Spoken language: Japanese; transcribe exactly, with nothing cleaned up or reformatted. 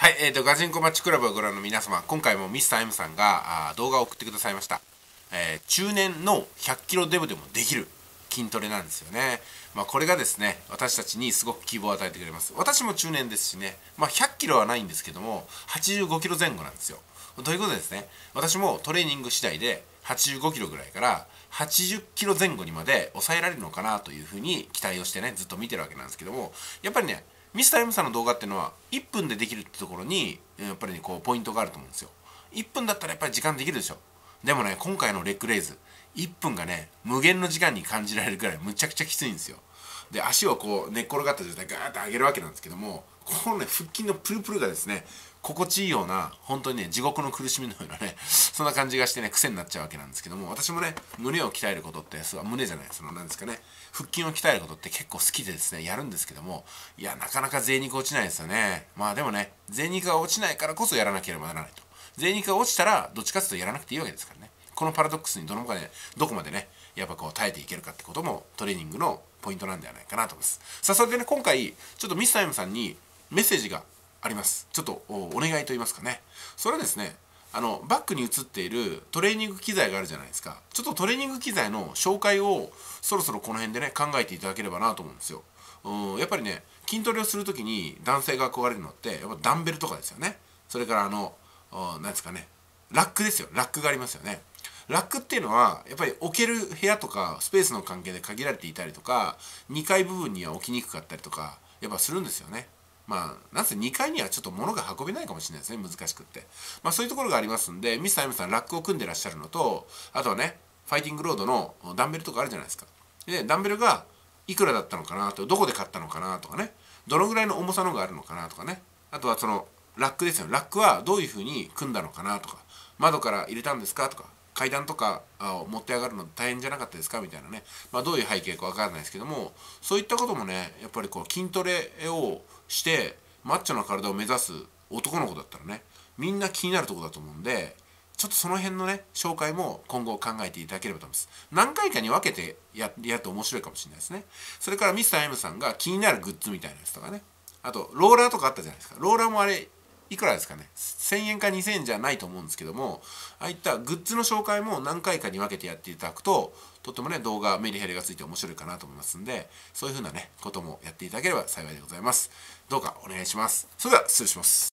はい、えーと、ガチンコマッチクラブをご覧の皆様、今回もミスター M さんがあ動画を送ってくださいました。えー、中年のひゃっキロデブでもできる筋トレなんですよね。まあ、これがですね、私たちにすごく希望を与えてくれます。私も中年ですしね、まあ、ひゃっキロはないんですけども、はちじゅうごキロ前後なんですよ。ということでですね、私もトレーニング次第ではちじゅうごキロぐらいからはちじゅっキロ前後にまで抑えられるのかなというふうに期待をしてね、ずっと見てるわけなんですけども、やっぱりね、ミスター M さんの動画っていうのはいっぷんでできるってところにやっぱり、ね、こうポイントがあると思うんですよ。いっぷんだったらやっぱり時間できるでしょ。でもね、今回のレッグレイズいっぷんがね無限の時間に感じられるくらいむちゃくちゃきついんですよ。で、足をこう寝っ転がった状態でガーッと上げるわけなんですけども、このね腹筋のプルプルがですね心地いいような、本当にね地獄の苦しみのようなねそんな感じがしてね癖になっちゃうわけなんですけども、私もね胸を鍛えることってすごい、胸じゃないそのなんですかね、腹筋を鍛えることって結構好きでですねやるんですけども、いやなかなか贅肉落ちないですよね。まあでもね、贅肉が落ちないからこそやらなければならないと。贅肉が落ちたらどっちかっていうとやらなくていいわけですからね。このパラドックスにどのまでどこまでねやっぱこう耐えていけるかってこともトレーニングのポイントなんではないかなと思います。さあ、それでね今回ちょっとミスター M さんにメッセージがあります。ちょっと お, お願いと言いますかね。それはですね、あのバックに映っているトレーニング機材があるじゃないですか。ちょっとトレーニング機材の紹介をそろそろこの辺でね考えていただければなと思うんですよ。うん、やっぱりね筋トレをするときに男性が憧れるのってやっぱダンベルとかですよね。それからあの何ですかね、ラックですよ。ラックがありますよね。ラックっていうのはやっぱり置ける部屋とかスペースの関係で限られていたりとか、にかい部分には置きにくかったりとかやっぱするんですよね。まあなんせにかいにはちょっと物が運べないかもしれないですね、難しくって。まあそういうところがありますんで、ミスター M さんラックを組んでらっしゃるのと、あとはねファイティングロードのダンベルとかあるじゃないですか。でダンベルがいくらだったのかなと、どこで買ったのかなとかね、どのぐらいの重さのがあるのかなとかね、あとはそのラックですよ。ラックはどういうふうに組んだのかなとか、窓から入れたんですかとか、階段とかを持って上がるの大変じゃなかったですかみたいなね、まあ、どういう背景か分からないですけども、そういったこともねやっぱりこう筋トレをしてマッチョな体を目指す男の子だったらねみんな気になるところだと思うんで、ちょっとその辺のね紹介も今後考えていただければと思います。何回かに分けてややると面白いかもしれないですね。それからミスター M さんが気になるグッズみたいなやつとかね、あとローラーとかあったじゃないですか。ローラーもあれいくらですかね、せんえんかにせんえんじゃないと思うんですけども、ああいったグッズの紹介も何回かに分けてやっていただくととってもね動画メリヘリがついて面白いかなと思いますんで、そういう風なねこともやっていただければ幸いでございます。どうかお願いします。それでは失礼します。